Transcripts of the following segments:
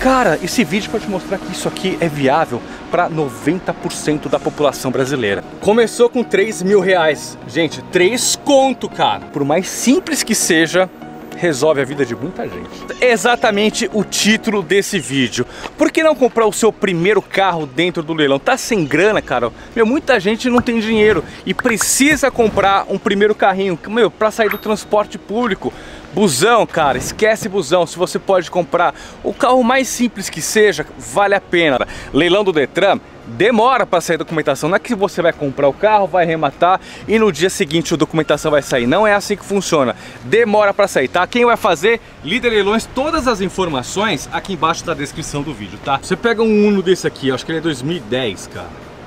Cara, esse vídeo pode mostrar que isso aqui é viável para 90% da população brasileira. Começou com 3 mil reais. Gente, 3 conto, cara. Por mais simples que seja, resolve a vida de muita gente. Exatamente o título desse vídeo. Por que não comprar o seu primeiro carro dentro do leilão? Tá sem grana, cara? Meu, muita gente não tem dinheiro e precisa comprar um primeiro carrinho, meu, para sair do transporte público. Busão, cara, esquece busão. Se você pode comprar o carro mais simples que seja, vale a pena. Leilão do Detran demora para sair a documentação. Não é que você vai comprar o carro, vai arrematar e no dia seguinte a documentação vai sair. Não é assim que funciona. Demora para sair, tá? Quem vai fazer? Líder Leilões. Todas as informações aqui embaixo da descrição do vídeo, tá? Você pega um Uno desse aqui, acho que ele é 2010, cara.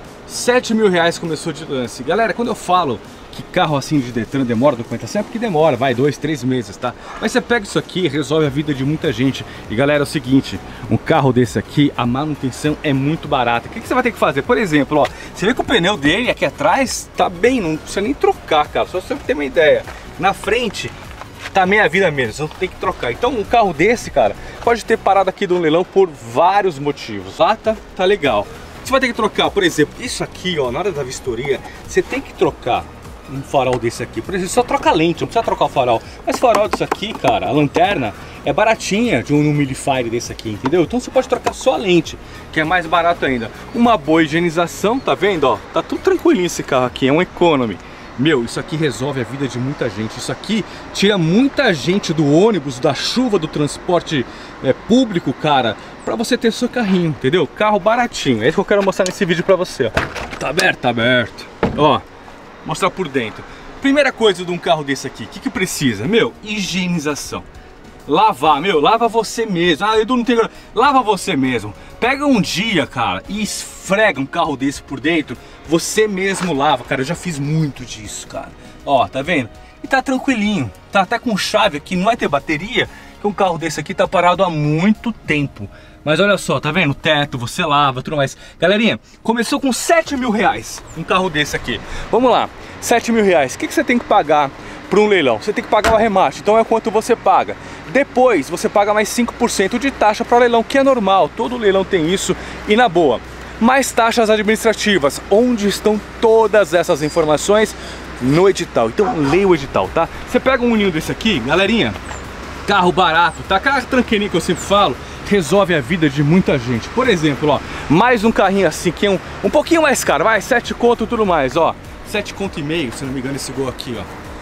7 mil reais começou de lance. Galera, quando eu falo que carro assim de Detran demora a documentação, é porque demora, vai 2, 3 meses, tá? Mas você pega isso aqui e resolve a vida de muita gente. E galera, é o seguinte, um carro desse aqui, a manutenção é muito barata. O que você vai ter que fazer? Por exemplo, ó, você vê que o pneu dele aqui atrás tá bem, não precisa nem trocar, cara, só você ter uma ideia. Na frente tá meia vida mesmo, não tem que trocar. Então um carro desse, cara, pode ter parado aqui do leilão por vários motivos. Lata, tá legal. Você vai ter que trocar, por exemplo, isso aqui, ó, na hora da vistoria, você tem que trocar um farol desse aqui, por exemplo, só troca a lente, não precisa trocar o farol. Mas farol disso aqui, cara, a lanterna é baratinha de um Humidifire desse aqui, entendeu? Então você pode trocar só a lente, que é mais barato ainda. Uma boa higienização, tá vendo, ó? Tá tudo tranquilinho esse carro aqui, é um economy. Meu, isso aqui resolve a vida de muita gente. Isso aqui tira muita gente do ônibus, da chuva, do transporte público, cara, pra você ter seu carrinho, entendeu? Carro baratinho, é isso que eu quero mostrar nesse vídeo pra você, ó. Tá aberto? Tá aberto. Ó, mostrar por dentro. Primeira coisa de um carro desse aqui, o que precisa? Meu, higienização. Lavar, meu, lava você mesmo. Ah, Edu, não tem... Lava você mesmo. Pega um dia, cara, e esfrega um carro desse por dentro. Você mesmo lava, cara. Eu já fiz muito disso, cara. Ó, tá vendo? E tá tranquilinho. Tá até com chave aqui, não vai ter bateria, que um carro desse aqui tá parado há muito tempo. Mas olha só, tá vendo? O teto, você lava, tudo mais. Galerinha, começou com 7 mil reais um carro desse aqui. Vamos lá, 7 mil reais. O que você tem que pagar para um leilão? Você tem que pagar o arremate, então é quanto você paga. Depois você paga mais 5% de taxa para o leilão, que é normal, todo leilão tem isso e na boa. Mais taxas administrativas, onde estão todas essas informações? No edital. Então leia o edital, tá? Você pega um uninho desse aqui, galerinha, carro barato, tá? Aquela tranqueirinha que eu sempre falo, resolve a vida de muita gente. Por exemplo, ó, mais um carrinho assim, que é um pouquinho mais caro, vai, 7 conto e tudo mais, ó. 7 conto e meio, se não me engano, esse Gol aqui, ó.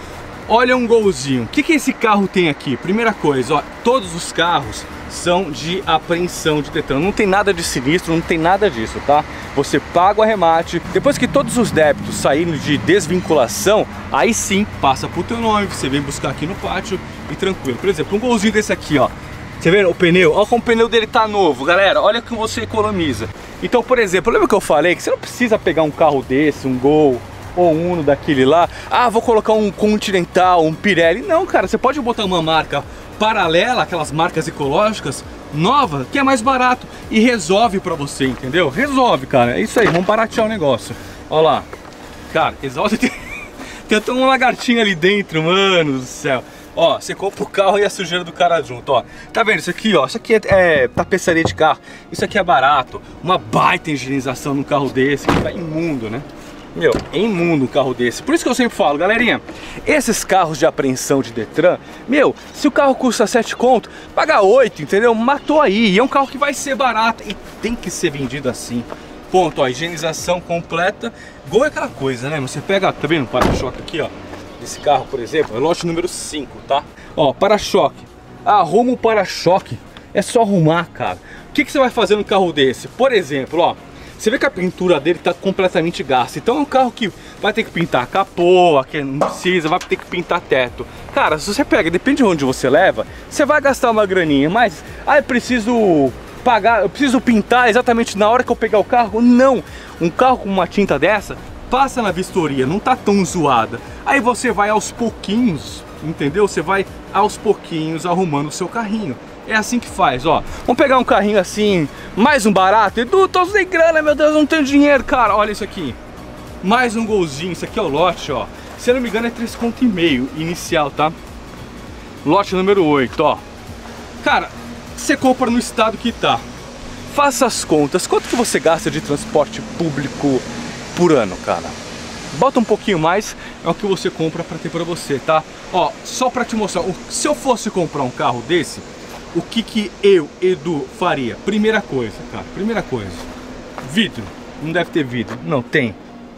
Olha um Golzinho. O que esse carro tem aqui? Primeira coisa, ó, todos os carros são de apreensão de Detran. Não tem nada de sinistro, não tem nada disso, tá? Você paga o arremate, depois que todos os débitos saírem de desvinculação, aí sim passa pro teu nome, você vem buscar aqui no pátio e tranquilo. Por exemplo, um Golzinho desse aqui, ó. Você vê o pneu? Olha como o pneu dele tá novo, galera. Olha que você economiza. Então, por exemplo, lembra que eu falei que você não precisa pegar um carro desse, um Gol ou um Uno daquele lá. Ah, vou colocar um Continental, um Pirelli. Não, cara, você pode botar uma marca paralela, aquelas marcas ecológicas, nova, que é mais barato e resolve pra você, entendeu? Resolve, cara. É isso aí, vamos baratear o negócio. Olha lá. Cara, exausto. Tem até uma lagartinha ali dentro, mano do céu. Ó, você compra o carro e a sujeira do cara junto, ó. Tá vendo isso aqui, ó? Isso aqui é tapeçaria de carro. Isso aqui é barato. Uma baita higienização num carro desse, que tá imundo, né? Meu, é imundo um carro desse. Por isso que eu sempre falo, galerinha, esses carros de apreensão de Detran, meu, se o carro custa 7 conto, paga 8, entendeu? Matou aí. E é um carro que vai ser barato e tem que ser vendido assim. Ponto, ó, higienização completa. Gol é aquela coisa, né? Você pega, tá vendo o para-choque aqui, ó? Esse carro, por exemplo, é lote número 5, tá? Ó, para-choque. Arruma o para-choque. É só arrumar, cara. O que você vai fazer num carro desse? Por exemplo, ó, você vê que a pintura dele tá completamente gasta. Então é um carro que vai ter que pintar capô, aqui não precisa, vai ter que pintar teto. Cara, se você pega, depende de onde você leva, você vai gastar uma graninha, mas eu preciso pagar, eu preciso pintar exatamente na hora que eu pegar o carro. Não, um carro com uma tinta dessa passa na vistoria, não tá tão zoada. Aí você vai aos pouquinhos, entendeu? Você vai aos pouquinhos arrumando o seu carrinho. É assim que faz, ó. Vamos pegar um carrinho assim, mais um barato. Edu, tô sem grana, meu Deus, não tenho dinheiro, cara. Olha isso aqui. Mais um Golzinho, isso aqui é o lote, ó. Se eu não me engano é 3,5 conto inicial, tá? Lote número 8, ó. Cara, você compra no estado que tá. Faça as contas, quanto que você gasta de transporte público por ano, cara? Bota um pouquinho mais, é o que você compra pra ter pra você, tá? Ó, só pra te mostrar, se eu fosse comprar um carro desse, o que eu, Edu, faria? Primeira coisa, cara, primeira coisa, vidro. Não deve ter vidro, não, tem.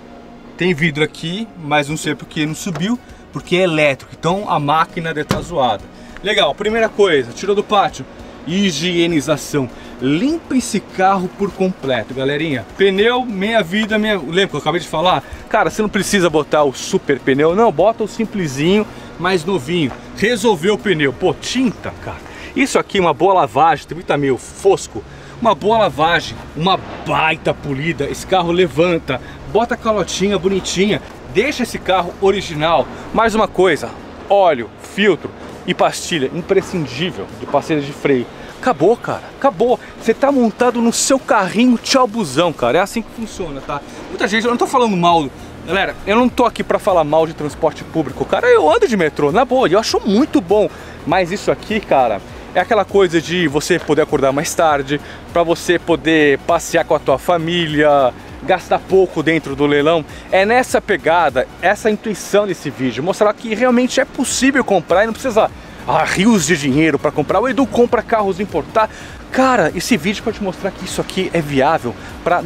Tem vidro aqui, mas não sei porque não subiu, porque é elétrico, então a máquina deve estar zoada. Legal, primeira coisa, tirou do pátio, higienização. Limpa esse carro por completo, galerinha. Pneu, meia vida, lembra que eu acabei de falar? Cara, você não precisa botar o super pneu, não, bota o simplesinho, mais novinho. Resolveu o pneu, pô, tinta, cara. Isso aqui, uma boa lavagem, tem muita meio fosco. Uma boa lavagem, uma baita polida, esse carro levanta, bota a calotinha bonitinha, deixa esse carro original. Mais uma coisa, óleo, filtro e pastilha, imprescindível de pastilha de freio. Acabou, cara, acabou. Você tá montado no seu carrinho, tchau busão, cara. É assim que funciona, tá? Muita gente, eu não tô falando mal. Galera, eu não tô aqui pra falar mal de transporte público. Cara, eu ando de metrô, na boa, eu acho muito bom. Mas isso aqui, cara, é aquela coisa de você poder acordar mais tarde, pra você poder passear com a tua família, gastar pouco dentro do leilão. É nessa pegada, essa intuição desse vídeo, mostrar que realmente é possível comprar e não precisa rios de dinheiro para comprar. O Edu compra carros importados. Cara, esse vídeo para te mostrar que isso aqui é viável para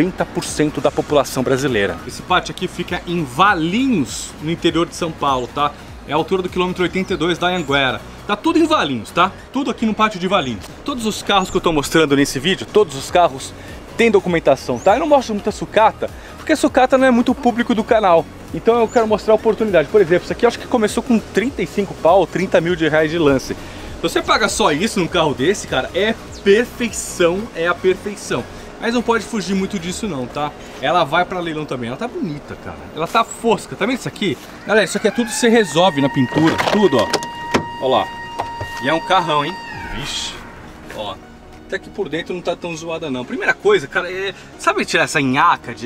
90% da população brasileira. Esse pátio aqui fica em Valinhos, no interior de São Paulo, tá? É a altura do quilômetro 82 da Anhanguera. Tá tudo em Valinhos, tá? Tudo aqui no pátio de Valinhos. Todos os carros que eu tô mostrando nesse vídeo, todos os carros têm documentação, tá? Eu não mostro muita sucata, porque sucata não é muito público do canal. Então eu quero mostrar a oportunidade. Por exemplo, isso aqui eu acho que começou com 35 pau, 30 mil reais de lance. Se você paga só isso num carro desse, cara, é perfeição, é a perfeição. Mas não pode fugir muito disso não, tá? Ela vai pra leilão também, ela tá bonita, cara. Ela tá fosca, tá vendo isso aqui? Galera, isso aqui é tudo que você resolve na pintura, tudo, ó. Ó lá. E é um carrão, hein? Vixe, ó. Até que por dentro não tá tão zoada não. Primeira coisa, cara, sabe tirar essa nhaca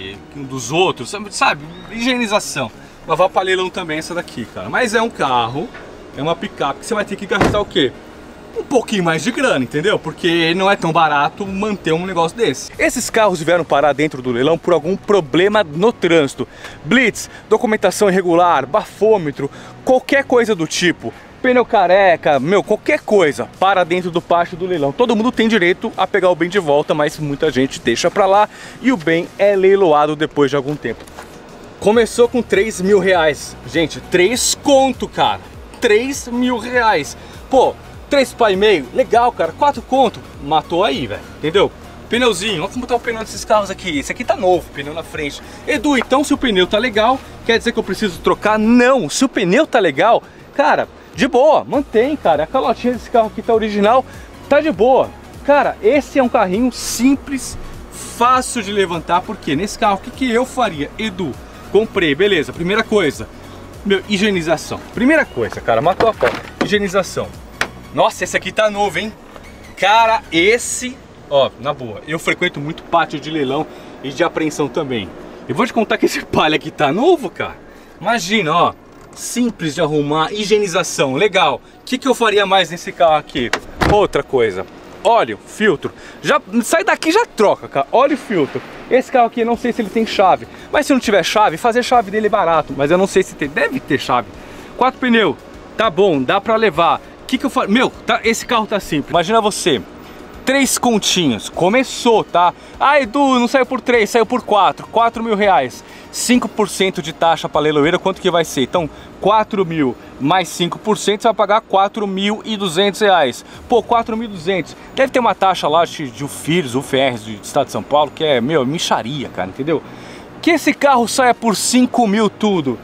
dos outros, sabe? Higienização. Mas vai pra leilão também essa daqui, cara. Mas é um carro, é uma picape que você vai ter que gastar o quê? Um pouquinho mais de grana, entendeu? Porque não é tão barato manter um negócio desse. Esses carros vieram parar dentro do leilão por algum problema no trânsito. Blitz, documentação irregular, bafômetro, qualquer coisa do tipo. Pneu careca, qualquer coisa para dentro do pátio do leilão. Todo mundo tem direito a pegar o bem de volta, mas muita gente deixa pra lá e o bem é leiloado depois de algum tempo. Começou com 3 mil reais. Gente, 3 conto, cara. 3 mil reais. Pô, 3 pau e meio, legal, cara. 4 conto, matou aí, velho. Entendeu? Pneuzinho, olha como tá o pneu desses carros aqui. Esse aqui tá novo, pneu na frente. Edu, então se o pneu tá legal, quer dizer que eu preciso trocar? Não, se o pneu tá legal, cara, de boa, mantém, cara. A calotinha desse carro aqui tá original, tá de boa. Cara, esse é um carrinho simples, fácil de levantar, porque nesse carro, o que eu faria? Edu, comprei, beleza, primeira coisa, higienização. Primeira coisa, cara, matou a pau. Higienização. Nossa, esse aqui tá novo, hein? Cara, esse, ó, na boa, eu frequento muito pátio de leilão e de apreensão também. Eu vou te contar que esse palha aqui tá novo, cara. Imagina, ó. Simples de arrumar, higienização, legal. O que eu faria mais nesse carro aqui? Outra coisa, óleo, filtro. Já sai daqui, já troca, cara. Óleo e filtro. Esse carro aqui, não sei se ele tem chave, mas se não tiver chave, fazer chave dele é barato. Mas eu não sei se tem, deve ter chave. 4 pneus, tá bom, dá pra levar. O que eu faria? Esse carro tá simples. Imagina você, 3 continhos, começou, tá? Ah, Edu, não saiu por 3, saiu por 4, 4 mil reais. 5% de taxa para leiloeira, quanto que vai ser? Então, 4 mil mais 5%, você vai pagar 4.200 reais. Pô, 4.200. Deve ter uma taxa lá de UFIRS, UFRs do estado de São Paulo, que é, micharia, cara, entendeu? Que esse carro saia por 5 mil tudo.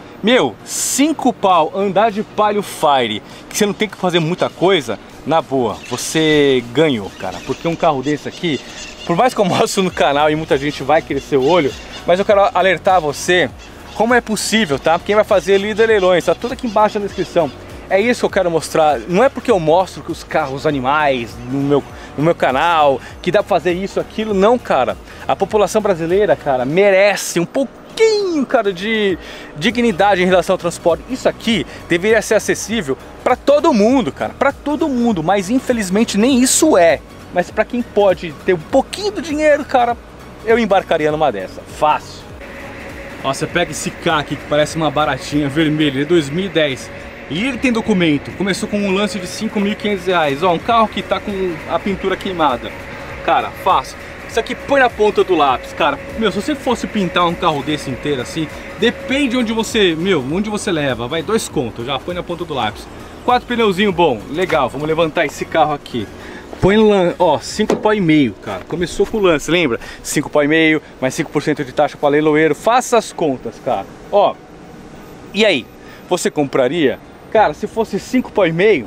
5 pau, andar de Palio Fire, que você não tem que fazer muita coisa, na boa, você ganhou, cara. Porque um carro desse aqui, por mais que eu mostro no canal e muita gente vai crescer o olho, mas eu quero alertar você como é possível, tá? Quem vai fazer líder leilões, tá tudo aqui embaixo na descrição. É isso que eu quero mostrar. Não é porque eu mostro que os carros animais no meu canal, que dá pra fazer isso, aquilo, não, cara. A população brasileira, cara, merece um pouquinho, cara, de dignidade em relação ao transporte. Isso aqui deveria ser acessível Pra todo mundo, cara, pra todo mundo, mas infelizmente nem isso é. Mas pra quem pode ter um pouquinho do dinheiro, cara, eu embarcaria numa dessa, fácil. Ó, você pega esse carro aqui que parece uma baratinha vermelha, ele é 2010. E ele tem documento, começou com um lance de R$5.500. Ó, um carro que tá com a pintura queimada. Cara, fácil. Isso aqui põe na ponta do lápis, cara. Meu, se você fosse pintar um carro desse inteiro assim, depende onde você, onde você leva. Vai 2 contos, já põe na ponta do lápis. 4 pneuzinho bom, legal, vamos levantar esse carro aqui. Põe lance, ó, 5,5 pau, cara. Começou com o lance, lembra? 5,5 pau, mais 5% de taxa para leiloeiro. Faça as contas, cara. Ó, e aí? Você compraria? Cara, se fosse 5,5 pau,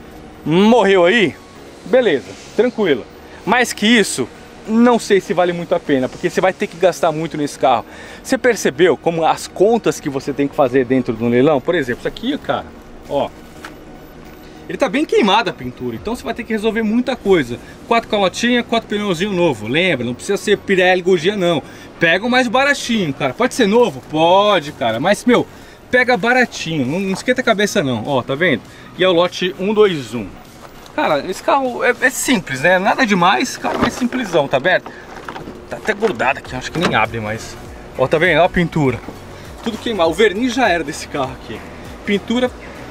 morreu aí? Beleza, tranquilo. Mais que isso, não sei se vale muito a pena, porque você vai ter que gastar muito nesse carro. Você percebeu como as contas que você tem que fazer dentro do leilão? Por exemplo, isso aqui, cara, ó. Ele tá bem queimado a pintura, então você vai ter que resolver muita coisa. 4 calotinhas, 4 pneuzinho novo. Lembra, não precisa ser Pirelli Gurgel não. Pega o mais baratinho, cara. Pode ser novo? Pode, cara. Mas, meu, pega baratinho. Não esquenta a cabeça não. Ó, tá vendo? E é o lote 121. Cara, esse carro é simples, né? Nada demais, cara, é simplesão, tá aberto? Tá até grudado aqui, acho que nem abre mais. Ó, tá vendo? Ó a pintura. Tudo queimado. O verniz já era desse carro aqui. Pintura...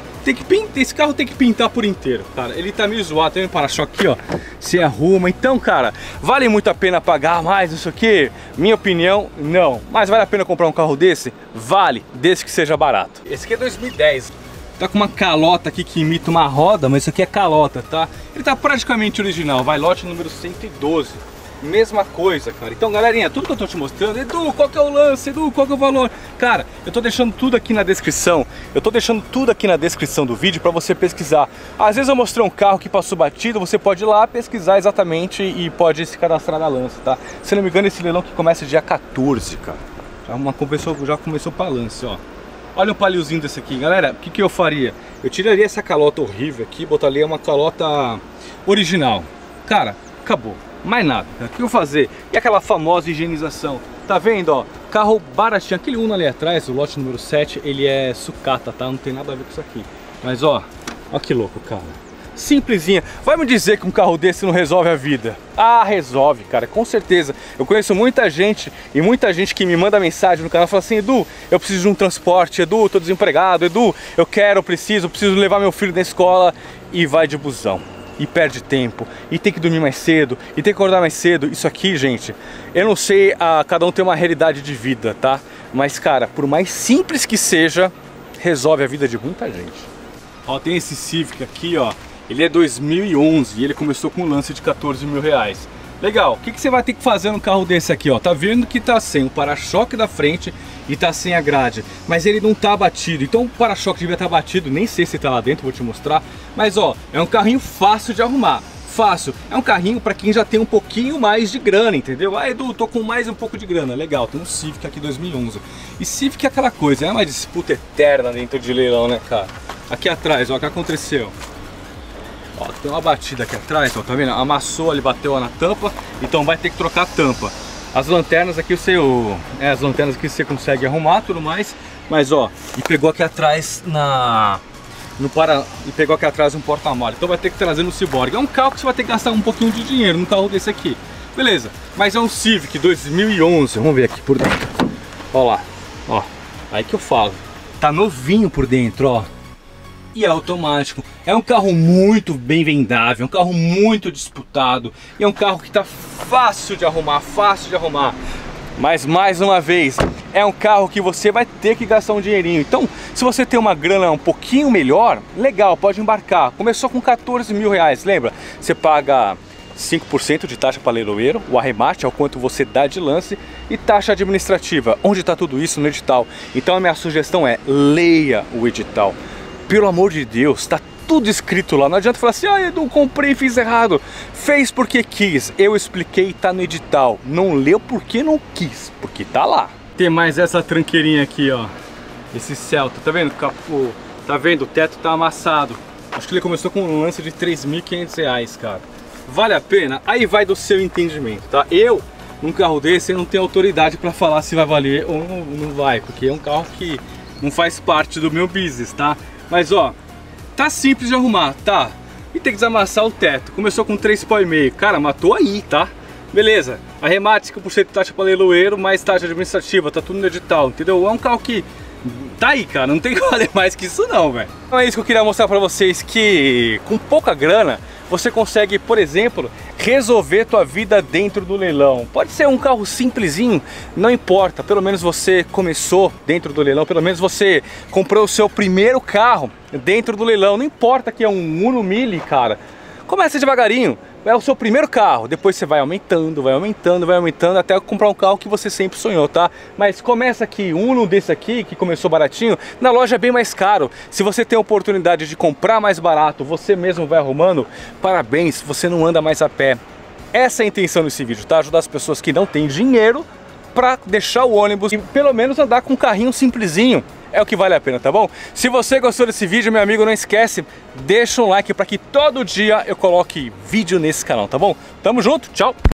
esse carro tem que pintar por inteiro, cara. Ele tá meio zoado, tem um para-choque aqui, ó. Se arruma, então, cara, vale muito a pena pagar mais isso aqui? Minha opinião, não. Mas vale a pena comprar um carro desse? Vale, desde que seja barato. Esse aqui é 2010. Tá com uma calota aqui que imita uma roda, mas isso aqui é calota, tá? Ele tá praticamente original, vai lote número 112. Mesma coisa, cara. Então, galerinha, tudo que eu tô te mostrando, Edu, qual que é o lance? Edu, qual que é o valor? Cara, eu tô deixando tudo aqui na descrição. Eu tô deixando tudo aqui na descrição do vídeo pra você pesquisar. Às vezes eu mostrei um carro que passou batido, você pode ir lá pesquisar exatamente e pode se cadastrar na lance, tá? Se não me engano, esse leilão que começa dia 14, cara. Já começou pra lance, ó. Olha um paliozinho desse aqui, galera. O que eu faria? Eu tiraria essa calota horrível aqui, botaria uma calota original. Cara, acabou. Mais nada, o que eu fazer? E aquela famosa higienização? Tá vendo, ó? Carro baratinho, aquele Uno ali atrás, o lote número 7, ele é sucata, tá? Não tem nada a ver com isso aqui. Mas ó que louco, cara. Simplesinha. Vai me dizer que um carro desse não resolve a vida? Ah, resolve, cara, com certeza. Eu conheço muita gente e muita gente que me manda mensagem no canal e fala assim: Edu, eu preciso de um transporte, Edu, tô desempregado, Edu, eu preciso levar meu filho na escola, e vai de busão. E perde tempo, e tem que dormir mais cedo, e tem que acordar mais cedo. Isso aqui, gente, eu não sei, cada um tem uma realidade de vida, tá? Mas, cara, por mais simples que seja, resolve a vida de muita gente. Ó, tem esse Civic aqui, ó. Ele é 2011 e ele começou com um lance de 14 mil reais. Legal, o que você vai ter que fazer num carro desse aqui, ó? Tá vendo que tá sem o para-choque da frente e tá sem a grade, mas ele não tá batido. Então o para-choque devia estar batido, nem sei se tá lá dentro, vou te mostrar. Mas ó, é um carrinho fácil de arrumar. Fácil, é um carrinho para quem já tem um pouquinho mais de grana, entendeu? Ah, Edu, tô com mais um pouco de grana. Legal, tem um Civic aqui 2011. E Civic é aquela coisa, é uma disputa eterna dentro de leilão, né, cara? Aqui atrás, ó, o que aconteceu? Ó, tem uma batida aqui atrás, ó, tá vendo? Amassou ali, bateu na tampa, então vai ter que trocar a tampa. As lanternas aqui as lanternas aqui você consegue arrumar, tudo mais, mas ó, e pegou aqui atrás e pegou aqui atrás um porta-malas. Então vai ter que trazer no Cyborg. É um carro que você vai ter que gastar um pouquinho de dinheiro num carro desse aqui. Beleza, mas é um Civic 2011. Vamos ver aqui por dentro. Ó lá, ó, aí que eu falo. Tá novinho por dentro, ó. E é automático. É um carro muito bem vendável, é um carro muito disputado. E é um carro que tá fácil de arrumar, Mas mais uma vez, é um carro que você vai ter que gastar um dinheirinho. Então, se você tem uma grana um pouquinho melhor, legal, pode embarcar. Começou com 14 mil reais, lembra? Você paga 5% de taxa para leiloeiro, o arremate é o quanto você dá de lance, e taxa administrativa. Onde está tudo isso? No edital. Então a minha sugestão é, leia o edital. Pelo amor de Deus, tá tudo escrito lá. Não adianta falar assim: ah, Edu, comprei e fiz errado. Fez porque quis. Eu expliquei, tá no edital. Não leu porque não quis, porque tá lá. Tem mais essa tranqueirinha aqui, ó. Esse Celta, tá vendo? Tá vendo? O teto tá amassado. Acho que ele começou com um lance de R$3.500, cara. Vale a pena? Aí vai do seu entendimento, tá? Eu, num carro desse, eu não tenho autoridade pra falar se vai valer ou não vai, porque é um carro que não faz parte do meu business, tá? Mas ó, tá simples de arrumar, tá? E tem que desamassar o teto. Começou com 3,5 pau, cara, matou aí, tá? Beleza, arremate 5% taxa para leiloeiro, mais taxa administrativa, tá tudo no edital, entendeu? É um carro que tá aí, cara, não tem que valer mais que isso não, velho. Então é isso que eu queria mostrar pra vocês, que com pouca grana você consegue, por exemplo, resolver tua vida dentro do leilão. Pode ser um carro simplesinho, não importa, pelo menos você começou dentro do leilão, pelo menos você comprou o seu primeiro carro dentro do leilão, não importa que é um Uno Mille, cara. Comece devagarinho, é o seu primeiro carro, depois você vai aumentando, até comprar um carro que você sempre sonhou, tá? Mas começa aqui, um desse aqui, que começou baratinho, na loja é bem mais caro. Se você tem a oportunidade de comprar mais barato, você mesmo vai arrumando, parabéns, você não anda mais a pé. Essa é a intenção desse vídeo, tá? Ajudar as pessoas que não têm dinheiro para deixar o ônibus e pelo menos andar com um carrinho simplesinho. É o que vale a pena, tá bom? Se você gostou desse vídeo, meu amigo, não esquece, deixa um like para que todo dia eu coloque vídeo nesse canal, tá bom? Tamo junto, tchau!